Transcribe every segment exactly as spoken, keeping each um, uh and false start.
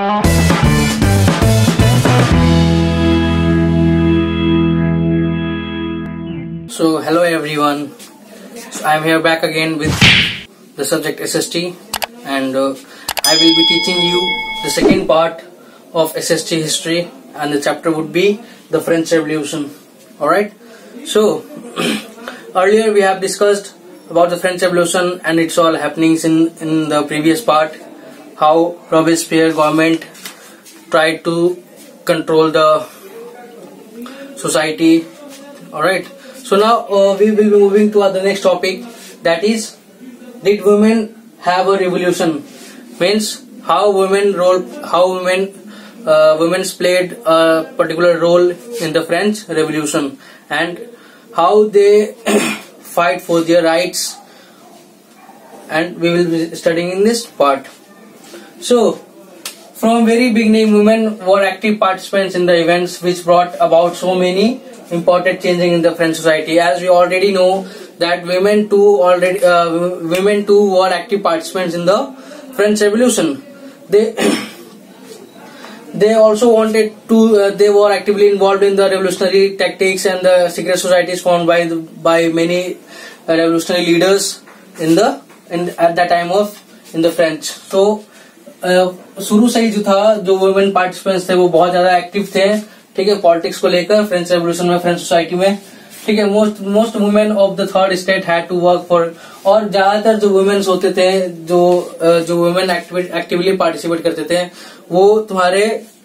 So hello everyone, so I am here back again with the subject S S T, and uh, I will be teaching you the second part of S S T history, and the chapter would be the French Revolution. Alright, so earlier we have discussed about the French Revolution and its all happenings in, in the previous part, how Robespierre government tried to control the society. Alright, so now uh, we will be moving to uh, the next topic, that is, did women have a revolution? Means how women role, how women uh, women played a particular role in the French Revolution, and how they fight for their rights, and we will be studying in this part. So from very beginning, women were active participants in the events which brought about so many important changing in the French society. As we already know that women too already uh, women too were active participants in the French Revolution. They they also wanted to uh, they were actively involved in the revolutionary tactics and the secret societies formed by the, by many uh, revolutionary leaders in the in at that time of in the French. So शुरू से ही जो था जो women participants थे वो बहुत ज्यादा active थे, ठीक है, पॉलिटिक्स को लेकर फ्रेंच रेवोल्यूशन में, फ्रेंच सोसाइटी में, ठीक है. Most most women of the third state had to work for, और ज्यादातर जो वुमेन्स होते थे, जो जो वुमेन एक्टिवली पार्टिसिपेट करते थे, वो तुम्हारे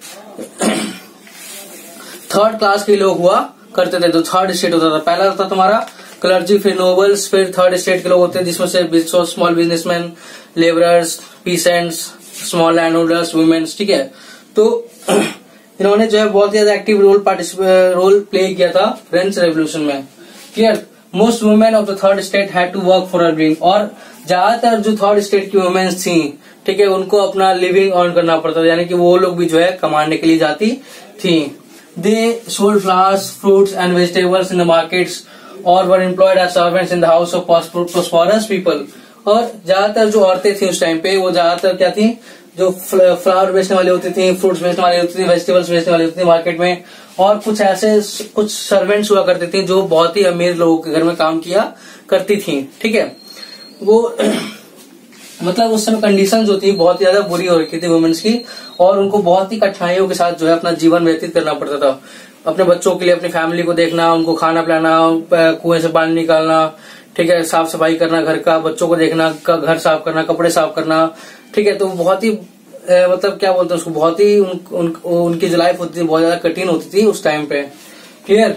थर्ड क्लास के लोग हुआ करते थे. जो थर्ड स्टेट होता था, पहला होता तुम्हारा क्लर्जी, फिर नोबल्स, फिर थर्ड स्टेट के लोग होते हैं जिसमें से small businessman, labourers, peasants, small land holders, womens, ठीक है. तो इन्होंने जो है बहुत ज्यादा active role participate role play किया था फ्रेंच रेवोल्यूशन में. Clear. Most women of the third state had to work for a living, और ज्यादातर जो थर्ड स्टेट की वुमेन्स थी, ठीक है, उनको अपना लिविंग अर्न करना पड़ता था, यानी कि वो लोग भी जो है कमाने के लिए जाती थी. They sold flowers, fruits and vegetables in the markets, और were employed as servants in the house of prosperous people. और ज्यादातर जो औरतें थी उस टाइम पे, वो ज्यादातर क्या थी, जो फ्लावर बेचने वाली होती थी, फ्रूट्स बेचने वाली होती थी, वेजिटेबल्स बेचने वाली होती थी मार्केट में, और कुछ ऐसे कुछ सर्वेंट्स हुआ करती थी जो बहुत ही अमीर लोगों के घर में काम किया करती थी, ठीक है. वो मतलब उस समय कंडीशन जो थी बहुत ज्यादा बुरी हो रखी थी वुमेन्स की, और उनको बहुत ही कठिनाइयों के साथ जो है अपना जीवन व्यतीत करना पड़ता था. अपने बच्चों के लिए अपनी फैमिली को देखना, उनको खाना पिलाना, कुएं से पानी निकालना, ठीक है, साफ सफाई करना घर का, बच्चों को देखना, घर साफ करना, कपड़े साफ करना, ठीक है. तो बहुत ही ए, मतलब क्या बोलते हैं उसको, बहुत ही उन, उन, उनकी जो लाइफ होती थी बहुत ज्यादा कठिन होती थी उस टाइम पे. Clear.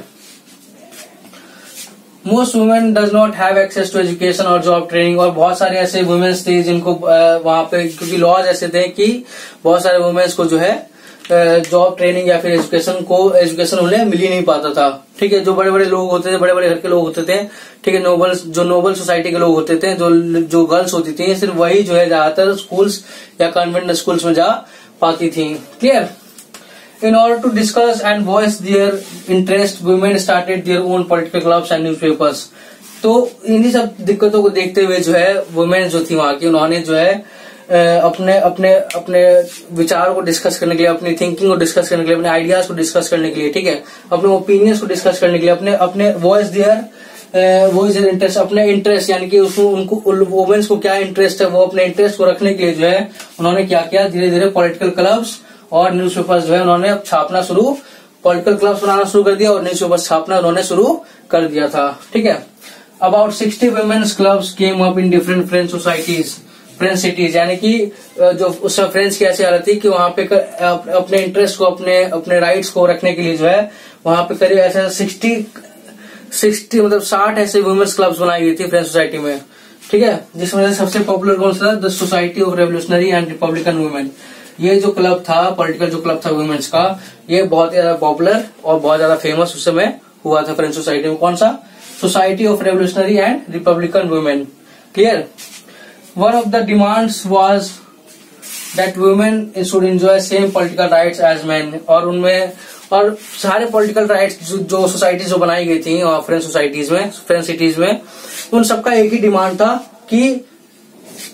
Most women does not have access to education और जॉब ट्रेनिंग, और बहुत सारे ऐसे वुमेन्स थे जिनको वहां पे, क्योंकि लॉज ऐसे थे कि बहुत सारे वुमेन्स को जो है जॉब ट्रेनिंग या फिर एजुकेशन को एजुकेशन उन्हें मिल ही नहीं पाता था, ठीक है. जो बड़े बड़े लोग होते थे, बड़े बड़े घर के लोग होते थे, ठीक है, नोबल्स, जो नोबल सोसाइटी के लोग होते थे, जो जो गर्ल्स होती थी, सिर्फ वही जो है ज्यादातर स्कूल्स या कॉन्वेंट स्कूल्स में जा पाती थी. Clear. In order to discuss and voice their interest, women started their own political clubs and newspapers. तो इन्हीं सब दिक्कतों को देखते हुए जो है वुमेन जो थी वहां की, उन्होंने जो है अपने अपने अपने विचारों को डिस्कस करने के लिए, अपनी थिंकिंग को डिस्कस करने के लिए, अपने आइडियाज को डिस्कस करने के लिए, ठीक है, अपने ओपिनियंस को डिस्कस करने के लिए, अपने अपने voice their voice their interest, अपने इंटरेस्ट, यानी कि उसको उनको वुमेन्स को क्या इंटरेस्ट है, वो अपने इंटरेस्ट को रखने के लिए जो है उन्होंने क्या किया, धीरे धीरे पॉलिटिकल क्लब्स और न्यूज़पेपर्स जो है उन्होंने अब छापना शुरू, पॉलिटिकल क्लब्स बनाना शुरू कर दिया और न्यूज़पेपर्स छापना उन्होंने शुरू कर दिया था, ठीक है. About sixty womens clubs came up in different French societies, French cities, यानी कि जो उस समय फ्रेंच की ऐसी हालत थी कि वहां पे अपने इंटरेस्ट को, अपने अपने राइट्स को रखने के लिए जो है वहां पे करीब ऐसे सिक्सटी सिक्सटी मतलब साठ ऐसे वुमेन्स क्लब्स बनाई गई थी फ्रेंच सोसाइटी में, ठीक है. जिसमें से सबसे पॉपुलर कौन सा था, the society of revolutionary and republican women. ये जो क्लब था, पॉलिटिकल जो क्लब था वुमेन्स का, ये बहुत ज्यादा पॉपुलर और बहुत ज्यादा फेमस उस समय हुआ था फ्रेंच सोसाइटी में. कौन सा, society of revolutionary and republican women. Clear. One of the demands was that women should enjoy same political rights as man, और उनमें और सारे पॉलिटिकल राइट्स जो, जो सोसाइटीज जो बनाई गई थी फ्रेंच सोसाइटीज में, फ्रेंच सिटीज में, उन सबका एक ही डिमांड था कि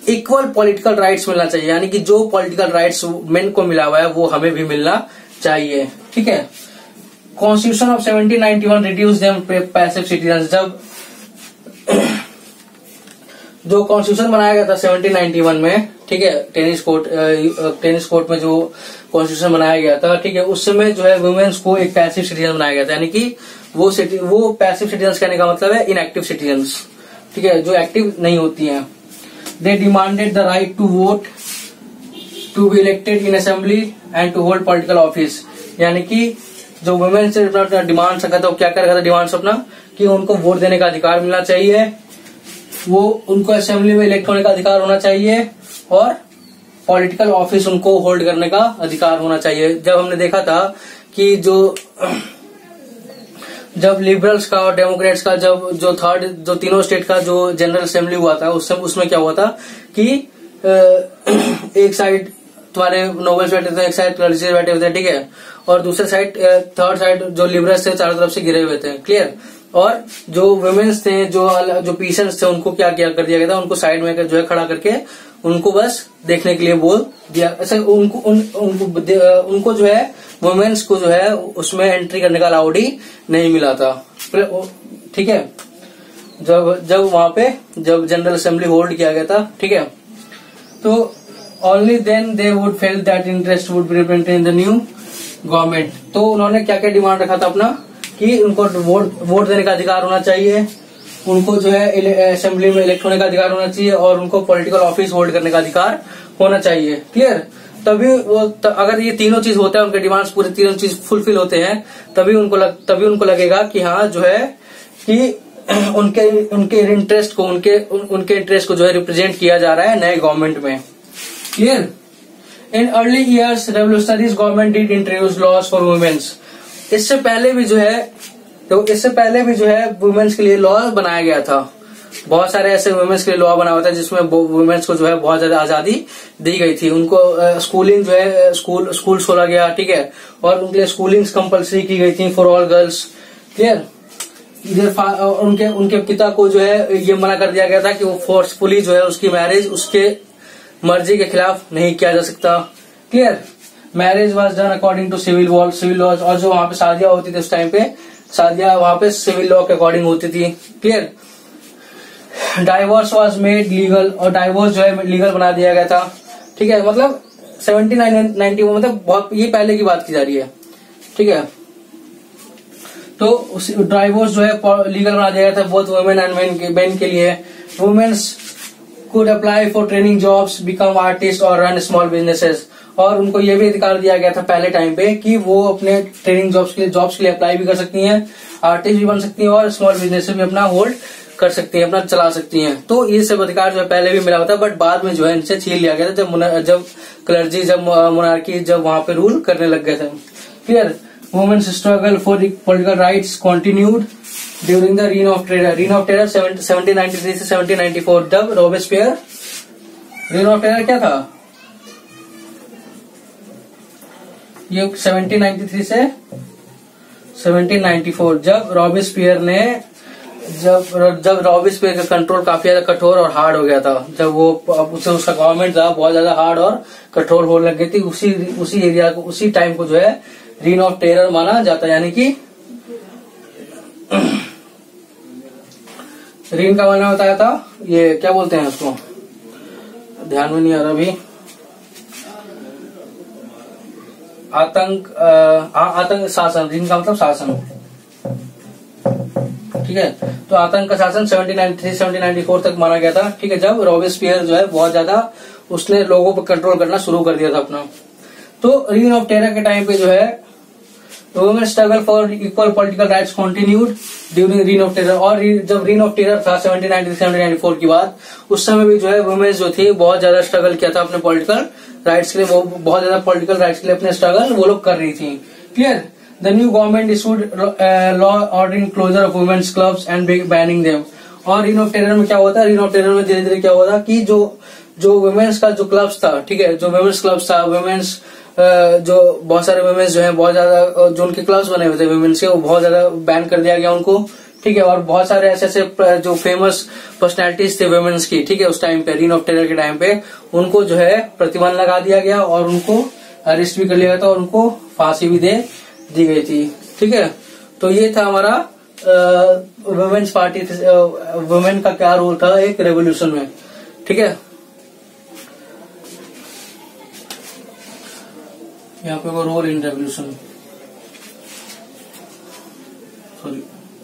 इक्वल पॉलिटिकल राइट्स मिलना चाहिए, यानी कि जो पॉलिटिकल राइट्स मेन को मिला हुआ है वो हमें भी मिलना चाहिए। ठीक है। Constitution of seventeen ninety one reduce them passive citizen. जब जो कॉन्स्टिट्यूशन बनाया गया था सेवनटीन नाइंटी वन में, ठीक है, टेनिस कोर्ट टेनिस कोर्ट में जो कॉन्स्टिट्यूशन बनाया गया था, ठीक है, उस समय जो है वुमेन्स को एक पैसिव सिटीजन बनाया गया था, यानी कि वो वो पैसिव सिटीजन कहने का मतलब है इनएक्टिव सिटीजन्स, ठीक है, जो एक्टिव नहीं होती हैं। They demanded the right to vote, to be elected in assembly and to hold political office. यानी कि जो वुमेन से अपना डिमांड रखा था, वो क्या कर रखा था डिमांड्स अपना, कि उनको वोट देने का अधिकार मिलना चाहिए, वो उनको असेंबली में इलेक्ट होने का अधिकार होना चाहिए, और पॉलिटिकल ऑफिस उनको होल्ड करने का अधिकार होना चाहिए। जब हमने देखा था कि जो जब लिबरल्स का और डेमोक्रेट्स का जब जो थर्ड जो तीनों स्टेट का जो जनरल असेंबली हुआ था, उस उसमें क्या हुआ था कि एक साइड तुम्हारे नोबल्स बैठे थे, एक साइड क्लर्जी बैठे हुए थे, ठीक है, और दूसरे साइड थर्ड साइड जो लिबरल्स थे चारों तरफ से घिरे हुए थे, क्लियर। और जो वुमेन्स थे, जो जो पीसेंट्स थे, उनको क्या किया कर दिया गया था, उनको साइड में जो है खड़ा करके उनको बस देखने के लिए बोल दिया। ऐसे उनको उन, उनको उनको जो है वुमेन्स को जो है उसमें एंट्री करने का अलाउड ही नहीं मिला था, ठीक है। जब जब वहां पे जब जनरल असेंबली होल्ड किया गया था, ठीक है, तो only then they would feel that interest would be represented in the new government. तो उन्होंने क्या क्या डिमांड रखा था अपना, कि उनको वोट वोट देने का अधिकार होना चाहिए, उनको जो है असेंबली में इलेक्ट होने का अधिकार होना चाहिए, और उनको पॉलिटिकल ऑफिस होल्ड करने का अधिकार होना चाहिए, क्लियर। तभी वो त, अगर ये तीनों चीज होता है, उनके डिमांड्स पूरे तीनों चीज फुलफिल होते हैं, तभी उनको लग, तभी उनको लगेगा कि हाँ जो है कि उनके उनके इंटरेस्ट को उनके उन, उनके इंटरेस्ट को जो है रिप्रेजेंट किया जा रहा है नए गवर्नमेंट में, clear. In early years revolutionaries government did introduce laws for womens. इससे पहले भी जो है तो इससे पहले भी जो है वुमेन्स के लिए लॉ बनाया गया था, बहुत सारे ऐसे वुमेन्स के लिए लॉ बना हुआ था जिसमें वुमेन्स को जो है बहुत ज्यादा आजादी दी गई थी। उनको स्कूलिंग जो है स्कूल स्कूल खोला गया, ठीक है, और उनके लिए स्कूलिंग कंपलसरी की गई थी फॉर ऑल गर्ल्स, क्लियर। इधर उनके उनके पिता को जो है ये मना कर दिया गया था कि वो फोर्सफुली जो है उसकी मैरिज उसके मर्जी के खिलाफ नहीं किया जा सकता, clear. Marriage was done according to civil law civil laws और जो वहां पे शादियां होती थी उस टाइम पे शादियां वहां पे सिविल लॉ के अकॉर्डिंग होती थी, clear. Divorce was made legal और डाइवोर्स जो है लीगल बना दिया गया था, ठीक है। मतलब सेवनटीन नाइंटी वन मतलब बहुत ये पहले की बात की जा रही है, ठीक है। तो डाइवोर्स जो है लीगल बना दिया गया था बोथ वुमेन एंड मेन के मेन के लिए। Womens could apply for training jobs, become artist और रन स्मॉल बिजनेसेस। और उनको ये भी अधिकार दिया गया था पहले टाइम पे कि वो अपने ट्रेनिंग जॉब्स के लिए जॉब्स के लिए अप्लाई भी कर सकती हैं, आर्टिस्ट भी बन सकती हैं और स्मॉल बिजनेस भी अपना होल्ड कर सकती हैं, अपना चला सकती हैं। तो ये सब अधिकार जो है पहले भी मिला हुआ था, बट बाद में जो है इनसे छीन लिया गया था जब जब क्लर्जी जब मोनार्की जब वहां पे रूल करने लग गए थे, clear. Womens struggle for political rights continued during the reign of terror. Reign of terror seventeen ninety three से सेवनटीन नाइंटी फोर जब रॉबेस्पियर रीन ऑफ टेरर क्या था, ये सेवनटीन नाइंटी थ्री से सेवनटीन नाइंटी फोर जब Robespierre ने जब जब रॉबेस्पियर का कंट्रोल काफी ज्यादा कठोर और हार्ड हो गया था, जब वो उसे उसका गवर्नमेंट था बहुत ज्यादा हार्ड और कठोर होने लग गई थी, उसी उसी एरिया को उसी टाइम को जो है रीन ऑफ टेरर माना जाता है। यानी कि रीन का माना बताया था, ये क्या बोलते हैं उसको, ध्यान में नहीं आ रहा अभी, आतंक आ, आतंक शासन। रीन का मतलब शासन, ठीक है। तो आतंक का शासन seventeen ninety three seventeen ninety four तक माना गया था, ठीक है, जब रॉबेस्पियर जो है बहुत ज्यादा उसने लोगों पर कंट्रोल करना शुरू कर दिया था अपना। तो रीन ऑफ टेरर के टाइम पे जो है women struggle for equal political rights continued during reign of terror. और जब रीन ऑफ टेरर था seventeen ninety three seventeen ninety four की बात, उस समय भी जो है वुमेन्स जो थी बहुत ज्यादा स्ट्रगल किया था अपने पॉलिटिकल राइट्स के लिए, वो बहुत ज्यादा पॉलिटिकल राइट्स के लिए अपने स्ट्रगल वो लोग कर रही थी, clear. The new government issued law ordering closure of womens clubs and banning them. और रीन ऑफ टेरर में क्या हुआ था, रीन ऑफ टेरर में धीरे धीरे क्या हुआ था कि जो जो वुमेन्स का जो क्लब्स था, ठीक है, जो वुमेन्स क्लब्स था, वुमेन्स जो बहुत सारे वुमेन्स जो है बहुत ज्यादा जो उनके क्लब्स बने हुए थे वुमेन्स के, वो बहुत ज्यादा बैन कर दिया गया उनको, ठीक है। और बहुत सारे ऐसे ऐसे जो फेमस पर्सनैलिटीज थे वुमेन्स की, ठीक है, उस टाइम पे रीन ऑफ टेरर के टाइम पे उनको जो है प्रतिबंध लगा दिया गया और उनको अरेस्ट भी कर लिया गया था और उनको फांसी भी दे दी गई थी, ठीक है। तो ये था हमारा वुमेन्स पार्टी, वुमेन का क्या रोल था एक रेवोल्यूशन में, ठीक है। यहाँ पे वो रोल इन रेवोल्यूशन, सॉरी।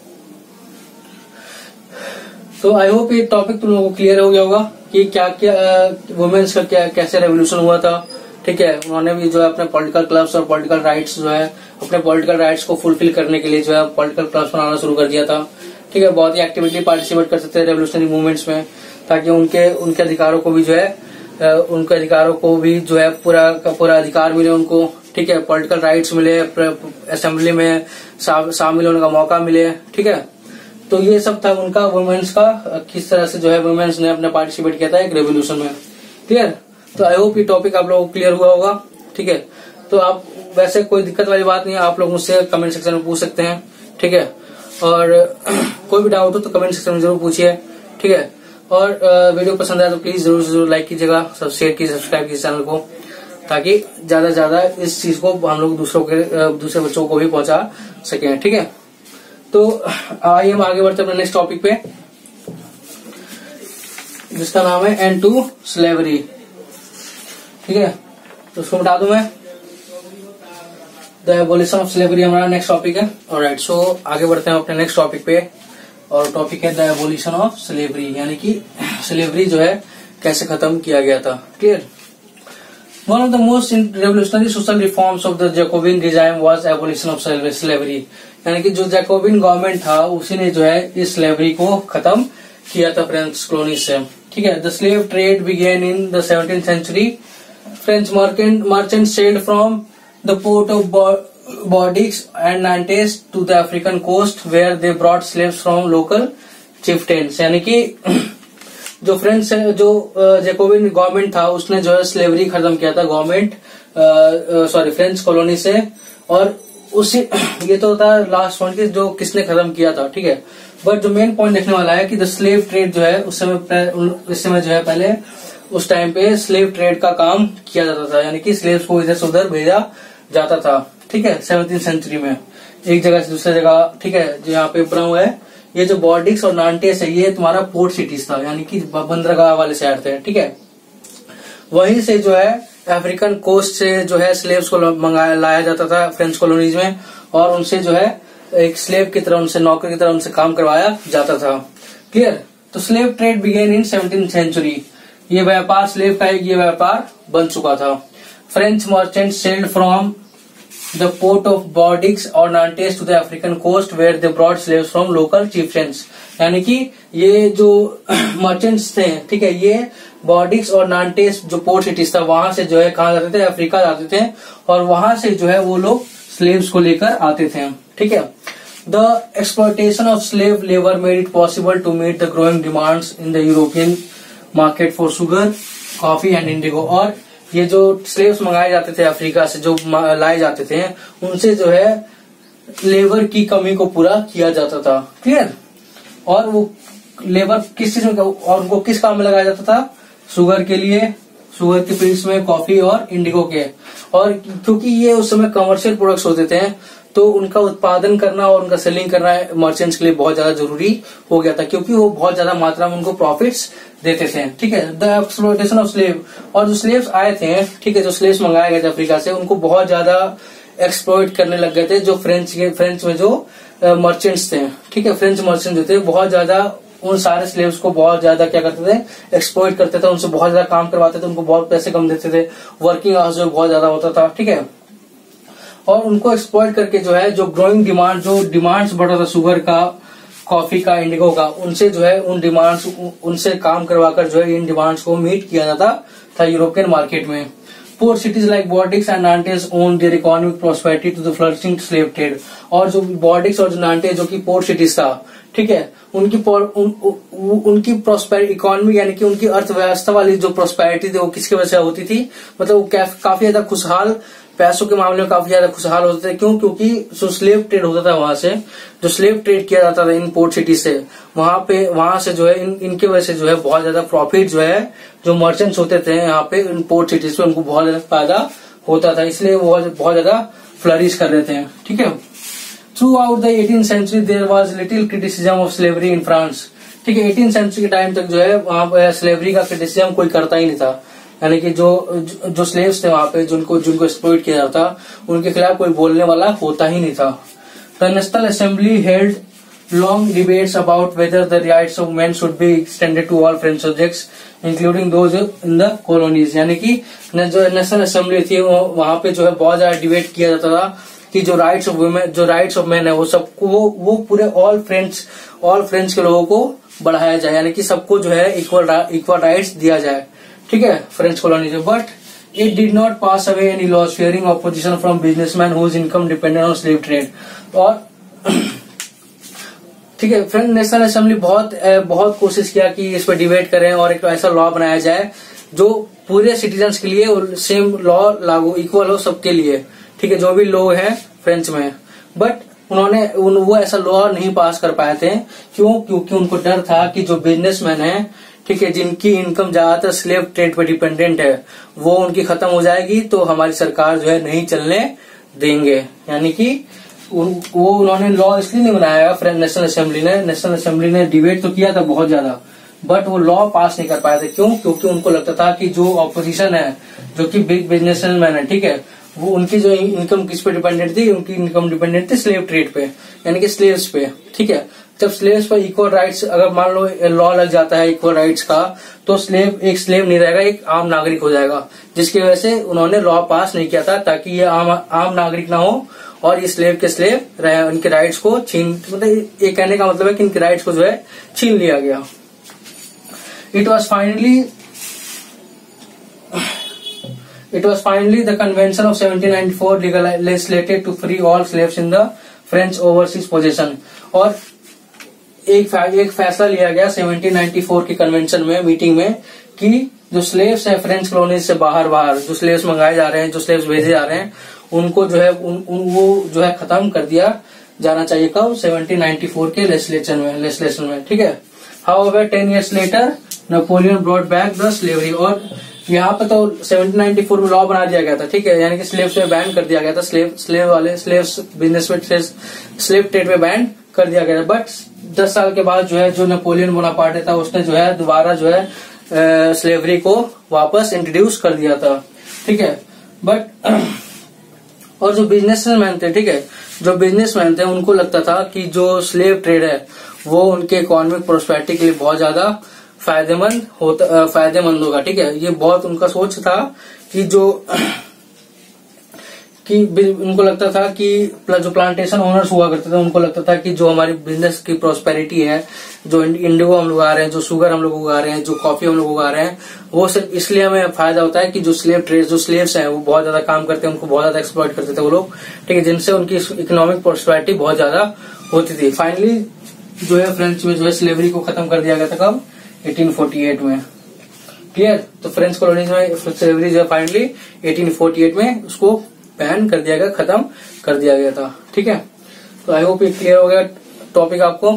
तो आई होप ये टॉपिक तुम लोगों को क्लियर हो गया होगा कि क्या क्या वुमेन्स का क्या कैसे रेवोल्यूशन हुआ था, ठीक है। उन्होंने भी जो है अपने पॉलिटिकल क्लब्स और पॉलिटिकल राइट्स जो है अपने पॉलिटिकल राइट्स को फुलफिल करने के लिए जो है पॉलिटिकल क्लब्स बनाना शुरू कर दिया था, ठीक है। बहुत ही एक्टिविटी पार्टिसिपेट कर सकते हैं रेवोल्यूशनरी मूवमेंट्स में, ताकि उनके उनके अधिकारों को भी जो है उनके अधिकारों को भी जो है पूरा का पूरा अधिकार मिले उनको, ठीक है। पॉलिटिकल राइट्स मिले, असेंबली में शामिल होने का मौका मिले, ठीक है। तो ये सब था उनका वुमेन्स का, किस तरह से जो है वुमेन्स ने अपने पार्टिसिपेट किया था एक रेवोल्यूशन में, क्लियर। तो आई होप ये टॉपिक आप लोगों को क्लियर हुआ होगा, ठीक है। तो आप वैसे कोई दिक्कत वाली बात नहीं है, आप लोग मुझसे कमेंट सेक्शन में पूछ सकते हैं, ठीक है। और कोई भी डाउट हो तो कमेंट सेक्शन में जरूर पूछिए, ठीक है। और वीडियो पसंद आया तो प्लीज जरूर जरूर लाइक कीजिएगा, सब शेयर कीजिए, सब्सक्राइब कीजिए चैनल को, ताकि ज्यादा से ज्यादा इस चीज को हम लोग दूसरों के दूसरे बच्चों को भी पहुंचा सकें, ठीक है। तो आइए हम आगे बढ़ते हैं अपने नेक्स्ट टॉपिक पे, जिसका नाम है एंड टू स्लेवरी, ठीक है। तो उसको बता दूं मैं, द एबोलिशन ऑफ स्लेवरी हमारा नेक्स्ट टॉपिक है। ऑलराइट, सो आगे बढ़ते हैं अपने नेक्स्ट टॉपिक पे, और टॉपिक है द एबोलिशन ऑफ स्लेवरी, यानी कि स्लेवरी जो है कैसे खत्म किया गया था, clear. One of the most revolutionary social reforms of the Jacobin regime was abolition of slavery, यानी कि जो जैकोबिन गवर्नमेंट था उसी ने जो है इस स्लेवरी को खत्म किया था फ्रेंच कॉलोनी से, ठीक है। The slave trade began in the seventeenth century. French merchant merchant sailed from the port of Bordeaux and Nantes to the African coast where they brought slaves from local chieftains, यानी कि जो French जो Jacobian government था उसने जो है slavery खत्म किया था गवर्नमेंट सॉरी फ्रेंच कॉलोनी से, और उसी ये तो था लास्ट पॉइंट की जो किसने खत्म किया था, ठीक है। बट जो मेन पॉइंट देखने वाला है कि द स्लेव ट्रेड जो है उस समय उस समय जो है पहले उस टाइम पे स्लेव ट्रेड का काम किया जाता था, यानी कि स्लेव्स को इधर से उधर भेजा जाता था, ठीक है। सेवनटीन सेंचुरी में एक जगह से दूसरी जगह, ठीक है। जो यहाँ पे बना हुआ है ये जो बॉर्डिक्स और नांटेस है ये तुम्हारा पोर्ट सिटीज था, यानी कि बंदरगाह वाले शहर थे, ठीक है। वहीं से जो है अफ्रीकन कोस्ट से जो है स्लेव्स को मंगाया लाया जाता था फ्रेंच कॉलोनीज में, और उनसे जो है एक स्लेव की तरह उनसे नौकर की तरह उनसे काम करवाया जाता था, क्लियर। तो slave trade began in seventeen century, ये व्यापार स्लेव का एक ये व्यापार बन चुका था। French merchant sailed from the port of Bordeaux और Nantes to the African coast where they bought slaves from local chieftains, यानी कि ये जो मर्चेंट्स थे, ठीक है, ये बॉर्डिक्स और नांटेस जो पोर्ट सिटीज था वहां से जो है कहा जाते थे, अफ्रीका जाते थे, और वहां से जो है वो लोग स्लेव्स को लेकर आते थे, ठीक है। The exploitation of slave labour made it possible to meet the growing demands in the European market for sugar, coffee and indigo. और ये जो स्लेव्स मंगाए जाते थे अफ्रीका से जो लाए जाते थे उनसे जो है लेबर की कमी को पूरा किया जाता था, क्लियर। और वो लेबर किस चीज में और उनको किस काम में लगाया जाता था, शुगर के लिए, शुगर के फील्ड्स में, कॉफी और इंडिगो के। और क्योंकि ये उस समय कमर्शियल प्रोडक्ट्स होते थे तो उनका उत्पादन करना और उनका सेलिंग करना मर्चेंट्स के लिए बहुत ज्यादा जरूरी हो गया था, क्योंकि वो बहुत ज्यादा मात्रा में उनको प्रॉफिट्स देते थे, ठीक है। द एक्सप्लॉयटेशन ऑफ स्लेव, और जो स्लेव्स आए थे, ठीक है, जो स्लेव्स मंगाए गए थे अफ्रीका से उनको बहुत ज्यादा एक्सप्लॉयट करने लग गए थे जो फ्रेंच के फ्रेंच में जो मर्चेंट्स थे, ठीक है। फ्रेंच मर्चेंट जो थे बहुत ज्यादा उन सारे स्लेव्स को बहुत ज्यादा क्या करते थे, एक्सप्लॉयट करते थे, उनसे बहुत ज्यादा काम करवाते थे, उनको बहुत पैसे कम देते थे, वर्किंग आवर्स जो बहुत ज्यादा होता था, ठीक है। और उनको एक्सप्लॉयट करके जो है जो ग्रोइंग डिमांड जो डिमांड्स बढ़ रहा था शुगर का, कॉफी का, इंडिगो का, उनसे जो है उन डिमांड्स उनसे काम करवाकर जो है इन डिमांड्स को मीट किया जाता था यूरोपियन मार्केट में। Port cities like Bordeaux and Nantes owed their economic prosperity to the flourishing slave trade. और जो बॉर्डिक्स और जो नांटेस जो कि पोर्ट सिटीज था, ठीक है। उनकी उन, उन, उनकी प्रोस्पेर इकोनॉमी यानी कि उनकी अर्थव्यवस्था वाली जो प्रोस्पेरिटी थी वो किसकी वजह से होती थी, मतलब वो काफी ज्यादा खुशहाल, पैसों के मामले में काफी ज्यादा खुशहाल होते थे। क्यों? क्योंकि जो स्लेव ट्रेड होता था वहां से, जो स्लेव ट्रेड किया जाता था इन पोर्ट सिटी से, वहां पे वहां से जो है इन, इनके वजह से जो है बहुत ज्यादा प्रॉफिट जो है जो मर्चेंट्स होते थे यहाँ पे इन पोर्ट सिटीज पे, उनको बहुत ज्यादा फायदा होता था, इसलिए वो बहुत ज्यादा फ्लरिश कर रहे थे। ठीक है। Throughout the eighteen century there was little criticism of slavery in France. ठीक है। एटीन सेंचुरी के टाइम तक जो है वहां पर स्लेवरी का क्रिटिसिज्म कोई करता ही नहीं था, यानी कि जो जो स्लेव्स थे वहां पे जिनको जिनको एक्सप्लॉइट किया जाता उनके खिलाफ कोई बोलने वाला होता ही नहीं था। The national assembly held long debates about whether the rights of man should be extended to all French subjects including those in the colonies. यानी कि जो नेशनल असेंबली थी वहां पे जो है बहुत ज्यादा डिबेट किया जाता था कि जो राइट्स ऑफ वुमेन, जो राइट्स ऑफ मैन है वो सबको वो वो पूरे ऑल फ्रेंच ऑल फ्रेंच के लोगों को बढ़ाया जाए, यानी कि सबको जो है इक्वल इक्वल राइट्स दिया जाए। ठीक है, फ्रेंच कॉलोनी से। But it did not pass away any laws fearing opposition from businessman whose income dependent on slave trade. और ठीक है, फ्रेंच नेशनल असेंबली बहुत बहुत कोशिश किया कि इस पर डिबेट करें और एक ऐसा लॉ बनाया जाए जो पूरे सिटीजन्स के लिए सेम लॉ लागू इक्वल हो सबके लिए। ठीक है, जो भी लोग हैं फ्रेंच में। बट उन्होंने उन, वो ऐसा लॉ नहीं पास कर पाए थे। क्यों? क्योंकि उनको डर था कि जो बिजनेसमैन है, ठीक है, जिनकी इनकम ज्यादातर स्लेव ट्रेड पर डिपेंडेंट है, वो उनकी खत्म हो जाएगी तो हमारी सरकार जो है नहीं चलने देंगे। यानी कि उन, वो उन्होंने लॉ इसलिए नहीं बनाया फ्रेंच नेशनल असेंबली ने। नेशनल असेंबली ने डिबेट तो किया था बहुत ज्यादा, बट वो लॉ पास नहीं कर पाए थे। क्यों? क्योंकि उनको लगता था कि जो ऑपोजिशन है, जो कि बिग बिजनेसमैन है, ठीक है, वो उनकी जो इनकम किस पे डिपेंडेंट थी, उनकी इनकम डिपेंडेंट थी स्लेव ट्रेड पे, यानी कि स्लेव्स पे। ठीक है, जब स्लेव्स पर इक्वल राइट्स, अगर मान लो लॉ लग जाता है इक्वल राइट्स का, तो स्लेव एक स्लेव नहीं रहेगा, एक आम नागरिक हो जाएगा, जिसकी वजह से उन्होंने लॉ पास नहीं किया था ताकि ये आम आम नागरिक ना हो और ये स्लेव के स्लेव रहे, उनके राइट्स को छीन, मतलब ये कहने का मतलब है कि इनके राइट्स को जो है छीन लिया गया। It was finally It was finally the Convention of seventeen ninety-four legislated to free all slaves in the French overseas possession। और एक एक फैसला लिया गया सेवनटीन नाइंटी फोर की कन्वेंशन में, मीटिंग में, कि जो स्लेव्स हैं फ्रेंच कॉलोनीज से बाहर बाहर जो स्लेव्स मंगाए जा रहे हैं, जो स्लेव्स भेजे जा रहे हैं, उनको जो है उन, उन वो जो है खत्म कर दिया जाना चाहिए। कब? सेवनटीन नाइंटी फोर के लेजिस्लेशन में लेजिस्लेशन में ठीक है। However ten years later Napoleon brought back the slavery. और यहाँ पे तो सेवनटीन नाइंटी फोर में लॉ बना दिया गया था, ठीक है, यानी कि स्लेव्स पे बैन कर दिया गया था, स्लेव स्लेव वाले स्लेव्स बिजनेस में स्लेव ट्रेड पे बैन कर दिया गया था। बट दस साल के बाद जो है जो नेपोलियन बोनापार्टे था उसने जो है दोबारा जो है स्लेवरी को वापस इंट्रोड्यूस कर दिया था। ठीक है, बट और जो बिजनेसमैन थे, ठीक है, जो बिजनेसमैन थे उनको लगता था कि जो स्लेव ट्रेड है वो उनके इकोनॉमिक प्रोस्पेरिटी के लिए बहुत ज्यादा फायदेमंद होता फायदेमंद होगा। ठीक है, ये बहुत उनका सोच था कि जो कि उनको लगता था कि जो प्लांटेशन ओनर्स हुआ करते थे उनको लगता था कि जो हमारी बिजनेस की प्रोस्पेरिटी है, जो इंडिगो हम लोग उगा रहे हैं, जो शुगर हम लोग उगा रहे हैं, जो कॉफी हम लोग उगा रहे हैं, वो सिर्फ इसलिए हमें फायदा होता है कि जो स्लेव ट्रेड जो स्लेव्स हैं वो बहुत ज्यादा काम करते हैं, उनको बहुत ज्यादा एक्सप्लॉइट करते थे वो लोग, ठीक है, जिनसे उनकी इकोनॉमिक प्रोस्पेरिटी बहुत ज्यादा होती थी। फाइनली जो है फ्रेंच में जो है स्लेवरी को खत्म कर दिया गया था। कब? एटीन फोर्टी एट में। क्लियर? तो फ्रेंच कॉलोनीज में स्लेवरी जो है फाइनली एटीन फोर्टी एट में उसको बैन कर दिया गया, खत्म कर दिया गया था। ठीक है, तो आई होप ये क्लियर हो गया टॉपिक आपको।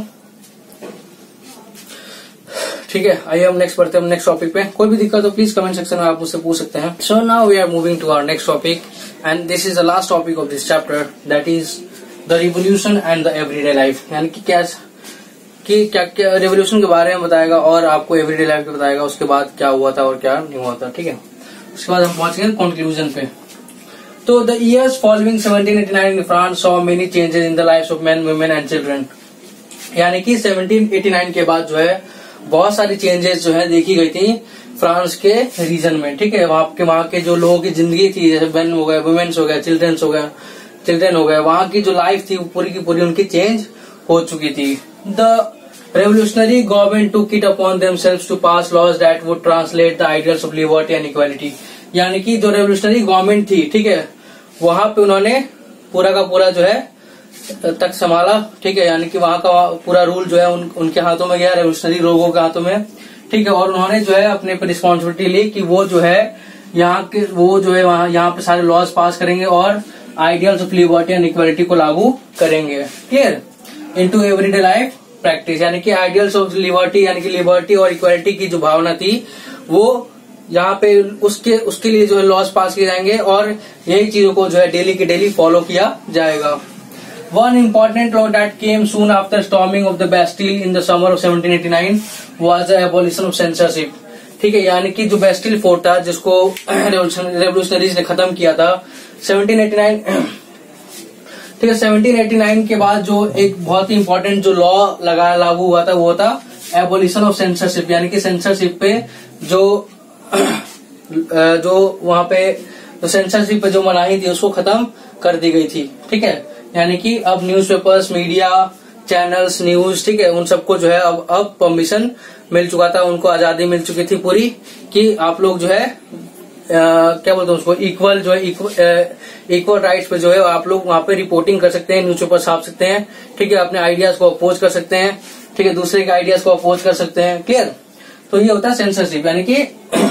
ठीक है, आइए हम नेक्स्ट बढ़ते हैं नेक्स्ट टॉपिक पे। कोई भी दिक्कत हो प्लीज कमेंट सेक्शन में आप मुझसे पूछ सकते हैं। So now we are moving to our next topic and this is the last topic of this chapter, that is the revolution and the everyday life. यानी कि क्या कि क्या क्या रेवोल्यूशन के बारे में बताएगा और आपको एवरीडे लाइफ के बताएगा, उसके बाद क्या हुआ था और क्या नहीं हुआ था। ठीक है, उसके बाद हम पहुंचेंगे कंक्लूजन पे। तो the years following seventeen eighty nine in France saw many changes in the lives of men, women and children. यानी कि सेवनटीन एटी नाइन के बाद जो है बहुत सारी चेंजेस जो है देखी गई थी फ्रांस के रीजन में। ठीक है, वहां के वहां के जो लोगों की जिंदगी थी, जैसे मेन हो गए, वुमेन्स हो गए, चिल्ड्रंस हो गए चिल्ड्रन हो गए वहां की जो लाइफ थी वो पूरी की पूरी उनकी चेंज हो चुकी थी। The revolutionary government took it upon themselves to pass laws that would translate the ideals of liberty and equality। यानी कि जो रेवोल्यूशनरी गवर्नमेंट थी, ठीक है, वहां पे उन्होंने पूरा का पूरा जो है तक संभाला, ठीक है, यानी कि वहां का पूरा रूल जो है उन, उनके हाथों में गया, रेवोल्यूशनरी लोगों के हाथों में, ठीक है। और उन्होंने जो है अपने पर रिस्पॉन्सिबिलिटी ली कि वो जो है यहाँ के वो जो है वहाँ यहाँ पे सारे लॉज पास करेंगे और ideals of liberty and equality को लागू करेंगे, clear, into everyday life practice. यानी कि आइडियल्स ऑफ लिबर्टी यानी कि लिबर्टी और इक्वालिटी की जो भावना थी वो यहाँ पे उसके उसके लिए जो है लॉज पास किए जाएंगे और यही चीजों को जो है डेली के डेली फॉलो किया जाएगा। One important law that came soon after storming of the Bastille in the summer of seventeen eighty nine was the abolition of censorship, ठीक है। यानी कि जो बेस्टिल फोर्ट था जिसको रेवोल्यूशनरीज ने खत्म किया था सेवनटीन एटी नाइन, ठीक है, सेवनटीन एटी नाइन के बाद जो एक बहुत ही इंपॉर्टेंट जो लॉ लगा लागू हुआ था वो था एबॉलिशन ऑफ सेंसरशिप, यानी कि सेंसरशिप पे जो जो वहां पे जो सेंसरशिप पे जो मनाही थी उसको खत्म कर दी गई थी, ठीक है। यानी कि अब न्यूज़पेपर्स, मीडिया चैनल्स, न्यूज, ठीक है, उन सबको जो है अब अब परमिशन मिल चुका था, उनको आजादी मिल चुकी थी पूरी कि आप लोग जो है आ, क्या बोलते हैं उसको इक्वल जो है इक्वल राइट्स पे जो है आप लोग वहां पे रिपोर्टिंग कर सकते हैं, न्यूज़पेपर छाप सकते हैं, ठीक है, अपने आइडियाज को अपोज कर सकते हैं, ठीक है, दूसरे के आइडियाज को अपोज कर सकते हैं, क्लियर। तो ये होता है सेंसरशिप, यानी कि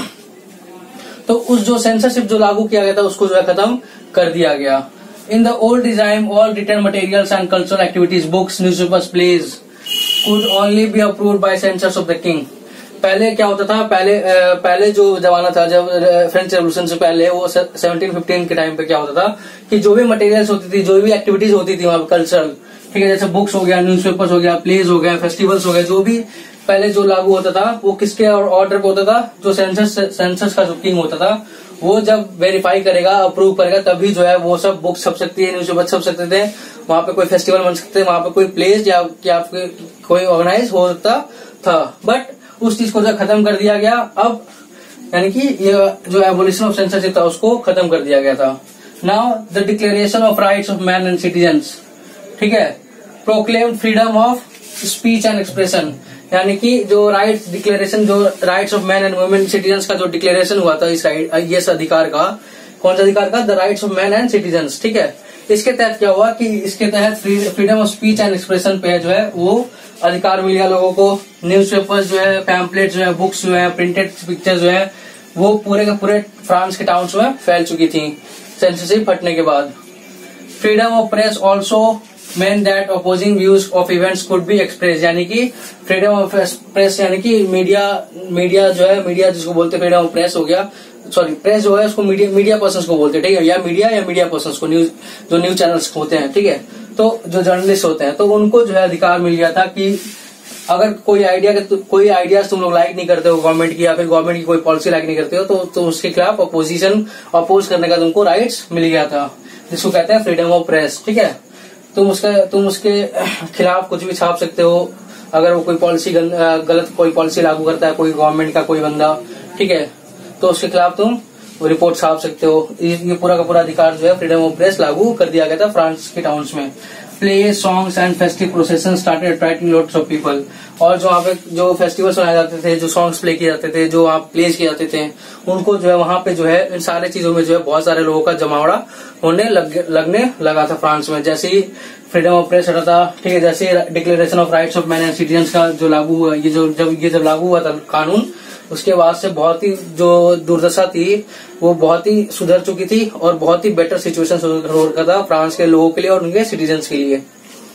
तो उस जो सेंसरशिप जो लागू किया गया था उसको जो है खत्म कर दिया गया। In the old design all return materials and cultural activities, books, newspapers, plays could only be approved by censors of the king. पहले क्या होता था, पहले पहले जो जमाना था जब फ्रेंच रेवोल्यूशन से पहले वो सेवनटीन फिफ्टीन के टाइम पे क्या होता था कि जो भी मटेरियल्स होती थी, जो भी एक्टिविटीज होती थी वहां पे कल्चरल, ठीक है, जैसे बुक्स हो गया, न्यूज़पेपर्स हो गया, प्लेज हो गया, फेस्टिवल्स हो गए, जो भी पहले जो लागू होता था वो किसके ऑर्डर पे होता था, जो सेंसस सेंसस का जो किंग होता था वो जब वेरीफाई करेगा, अप्रूव करेगा, तभी जो है वो सब बुक्स छप सकती है, न्यूज़पेपर छप सकते थे, वहां पे कोई फेस्टिवल बन सकते थे, वहां पे कोई प्लेस या क्या कोई ऑर्गेनाइज हो सकता था। बट उस चीज को जो खत्म कर दिया गया अब, यानी कि ये जो एबोलिशन ऑफ सेंसरशिप था उसको खत्म कर दिया गया था। Now the declaration of rights of man and citizens, ठीक है, proclaim freedom of speech and expression, यानी कि जो राइट्स डिक्लेरेशन जो rights of man and women citizens का जो डिक्लेरेशन हुआ था इस ये अधिकार का, कौन सा अधिकार का, the rights of man and citizens, ठीक है। इसके तहत क्या हुआ कि इसके तहत freedom of speech and expression पे जो है वो अधिकार मिल गया लोगों को। न्यूज़पेपर्स जो है, पैम्पलेट जो है, बुक्स जो है, प्रिंटेड पिक्चर जो है वो पूरे के पूरे फ्रांस के टाउन्स में फैल चुकी थी सेंसरशिप हटने के बाद। Freedom of press also meant that opposing views of events could be express, यानी कि फ्रीडम ऑफ प्रेस यानी कि मीडिया मीडिया जो है, मीडिया जिसको बोलते फ्रीडम ऑफ प्रेस हो गया, सॉरी प्रेस जो है उसको मीडिया मीडिया पर्सन्स को बोलते हैं, ठीक है, या मीडिया या मीडिया पर्सन्स को, न्यूज जो न्यूज चैनल्स होते हैं, ठीक है, तो जो जर्नलिस्ट होते हैं तो उनको जो है अधिकार मिल गया था कि अगर कोई आइडिया कोई आइडियाज तुम लोग लाइक नहीं करते हो गवर्नमेंट की या फिर गवर्नमेंट की कोई पॉलिसी लाइक नहीं करते हो तो, तो उसके खिलाफ अपोजिशन अपोज करने का तुमको राइट्स मिल गया था, जिसको कहते हैं फ्रीडम ऑफ प्रेस, ठीक है। तुम उसके तुम उसके खिलाफ कुछ भी छाप सकते हो अगर वो कोई पॉलिसी गलत कोई पॉलिसी लागू करता है कोई गवर्नमेंट का कोई बंदा, ठीक है, तो उसके खिलाफ तुम रिपोर्ट छाप सकते हो। ये पूरा का पूरा अधिकार जो है फ्रीडम ऑफ प्रेस लागू कर दिया गया था फ्रांस के टाउन्स में। Play songs and festive procession started attracting lots of people, और जो वहाँ पे जो फेस्टिवल्स मनाए जाते थे, जो सॉन्ग्स प्ले किए जाते थे, जो वहाँ प्लेस किए जाते थे, उनको जो है वहाँ पे जो है इन सारे चीजों में जो है बहुत सारे लोगों का जमावड़ा होने लग, लगने लगा था फ्रांस में। जैसे ही फ्रीडम ऑफ प्रेस हटा था, ठीक है, जैसे declaration of rights of man and citizens का जो लागू हुआ, ये जो जब ये जब लागू हुआ था कानून, उसके बाद से बहुत ही जो दुर्दशा थी वो बहुत ही सुधर चुकी थी और बहुत ही बेटर सिचुएशन हो रखा था फ्रांस के लोगों के लिए और उनके सिटीजन्स के लिए।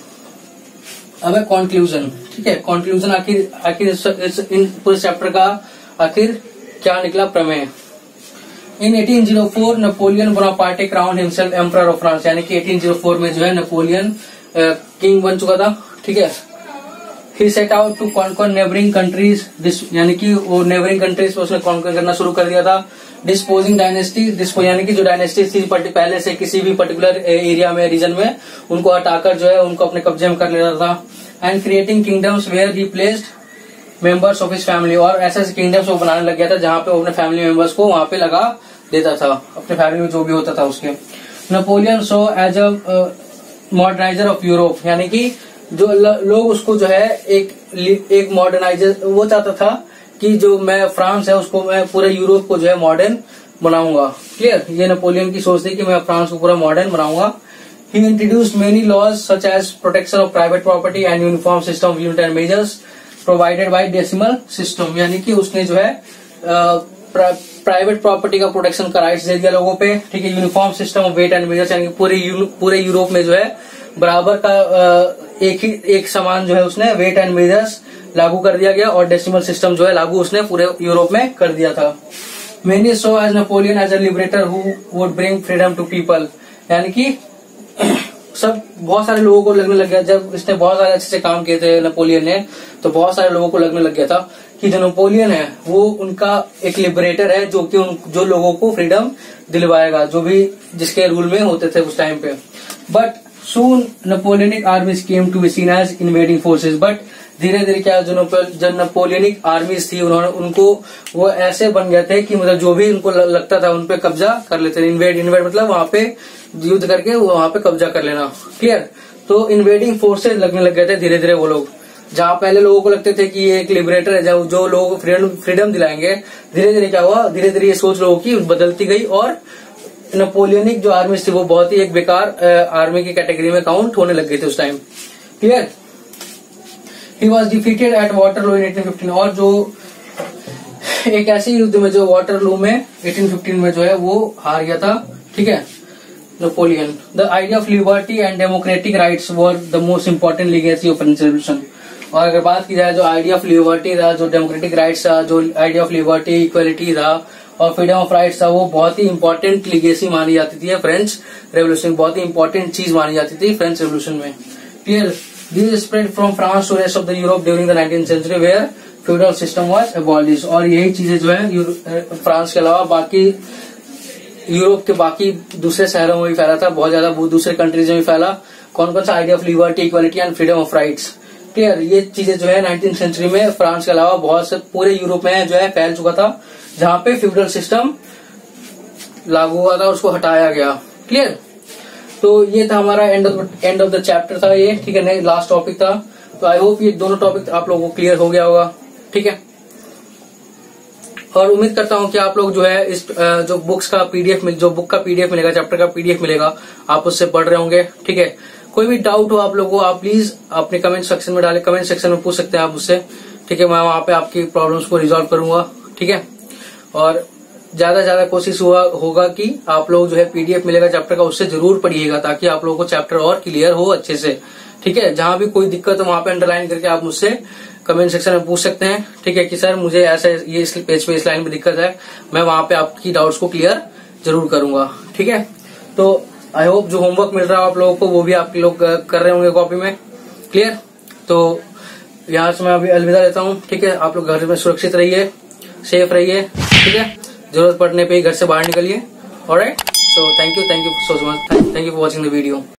अब है कंक्लूजन, ठीक है, कंक्लूजन आखिर आखिर इन पूरे चैप्टर का आखिर क्या निकला प्रमेय। In eighteen o four Napoleon Bonaparte crown himself emperor of France, यानी कि एटीन ओ फोर में जो है नेपोलियन किंग बन चुका था, ठीक है। He set out to conquer neighboring countries, यानी कि वो नेबरिंग कंट्रीज पे उसने कॉन्कर करना शुरू कर दिया था। डिस्पोजिंग डायनेस्टी, डिस्पो यानी कि जो डायनेस्टी थी पहले से किसी भी पर्टिकुलर एरिया में रीजन में उनको हटाकर जो है उनको अपने कब्जे में कर लेता था। And creating kingdoms where he placed members of his family, और ऐसे ऐसे किंगडम्स वो बनाने लग गया था जहाँ पे वो अपने फैमिली मेंबर्स को वहां पे लगा देता था, अपने फैमिली में जो भी होता था उसके। Napoleon saw as a moderniser of Europe, यानी कि जो लोग उसको जो है एक एक मॉडर्नाइजर, वो चाहता था कि जो मैं फ्रांस है उसको मैं पूरे यूरोप को जो है मॉडर्न बनाऊंगा, क्लियर। ये नेपोलियन की सोच थी कि मैं फ्रांस को पूरा मॉडर्न बनाऊंगा। He introduced many laws such as protection of private property and uniform system of unit and measures provided by decimal system। यानी कि उसने जो है प्राइवेट प्रॉपर्टी का प्रोटेक्शन का राइट्स दे दिया लोगों पे, ठीक है। Uniform system of weight and measures, यानी कि पूरे यू, पूरे यूरोप में जो है बराबर का आ, एक ही एक समान जो है उसने वेट एंड मेजर्स लागू कर दिया गया, और डेसिमल सिस्टम जो है लागू उसने पूरे यूरोप में कर दिया था। Many saw as Napoleon as a liberator who would bring freedom to people, यानी कि सब बहुत सारे लोगों को लगने लग गया, जब इसने बहुत सारे अच्छे से काम किए थे नेपोलियन ने, तो बहुत सारे लोगों को लगने लग गया था कि जो नेपोलियन है वो उनका एक लिबरेटर है, जो कि उन जो लोगों को फ्रीडम दिलवाएगा, जो भी जिसके रूल में होते थे उस टाइम पे। But soon Napoleonic armies came to be seen as invading forces, but धीरे धीरे क्या जो जो नेपोलियनिक आर्मीज थी उन्होंने उनको वो ऐसे बन गए थे कि मतलब जो भी उनको लगता था उन पे कब्जा कर लेते थे। इन्वेड इन्वेड मतलब वहां पे युद्ध करके वहां पे कब्जा कर लेना, क्लियर। तो इन्वेडिंग फोर्सेज लगने लग गए थे धीरे धीरे वो लोग। जहां पहले लोगों को लगते थे कि ये एक लिबरेटर है जो जो लोगों को फ्रीडम फ्रीडम दिलाएंगे, धीरे धीरे क्या हुआ, धीरे धीरे ये सोच लोगों की बदलती गई, और नेपोलियनिक जो आर्मी थी वो बहुत ही एक बेकार आर्मी की कैटेगरी में काउंट होने लग गई थी उस time, clear. He was defeated at Waterloo in eighteen fifteen, और जो एक ऐसे युद्ध में जो वाटरलू में eighteen fifteen में जो है वो हार गया था, ठीक है, Napoleon. The idea of liberty and democratic rights were the most important legacy of French revolution. और अगर बात की जाए जो आइडिया ऑफ लिबर्टी था, जो डेमोक्रेटिक राइट्स था, जो आइडिया ऑफ लिबर्टी इक्वलिटी था और फ्रीडम ऑफ राइट्स था, वो बहुत ही इंपॉर्टेंट लीगेसी मानी जाती थी फ्रेंच रेवोल्यूशन, बहुत ही इंपॉर्टेंट चीज मानी जाती थी फ्रेंच रेवोल्यूशन में, clear. This spread from France to rest of the Europe during the nineteenth century where feudal system was abolished। और यही चीजें जो है फ्रांस के अलावा बाकी यूरोप के बाकी दूसरे शहरों में भी फैला था, बहुत ज्यादा दूसरे कंट्रीज में भी फैला। कौन कौन सा idea of liberty, equality and freedom of rights, clear. ये चीजें जो है नाइनटीन सेंचुरी में फ्रांस के अलावा बहुत से पूरे यूरोप में जो है फैल चुका था, जहां पे फ्यूडल सिस्टम लागू हुआ था, उसको हटाया गया, क्लियर। तो ये था हमारा end of end of the chapter था ये, ठीक है, लास्ट टॉपिक था। तो आई होप ये दोनों टॉपिक आप लोगों को क्लियर हो गया होगा, ठीक है। और उम्मीद करता हूं कि आप लोग जो है इस जो बुक्स का पीडीएफ मिल जो बुक का पीडीएफ मिलेगा, चैप्टर का पीडीएफ मिलेगा, आप उससे पढ़ रहे होंगे, ठीक है। कोई भी डाउट हो आप लोगों को, आप प्लीज अपने कमेंट सेक्शन में डालें, कमेंट सेक्शन में पूछ सकते हैं आप मुझसे, ठीक है। मैं वहां पे आपकी प्रॉब्लम्स को रिजॉल्व करूंगा, ठीक है। और ज्यादा से ज्यादा कोशिश हुआ होगा कि आप लोग जो है पीडीएफ मिलेगा चैप्टर का, उससे जरूर पढ़िएगा, ताकि आप लोगों को चैप्टर और क्लियर हो अच्छे से, ठीक है। जहां भी कोई दिक्कत हो वहां पे अंडरलाइन करके आप मुझसे कमेंट सेक्शन में पूछ सकते हैं, ठीक है, कि सर मुझे ऐसे ये इस पेज पे इस लाइन में दिक्कत है, मैं वहां पे आपकी डाउट्स को क्लियर जरूर करूंगा, ठीक है। तो आई होप जो होमवर्क मिल रहा है आप लोगों को वो भी आप लोग कर रहे होंगे कॉपी में, क्लियर। तो यहाँ से मैं अभी अलविदा देता हूँ, ठीक है। आप लोग घर में सुरक्षित रहिए, सेफ रहिए, ठीक है। जरूरत पड़ने पे ही घर से बाहर निकलिए, alright. So thank you thank you so much, thank you for watching the video.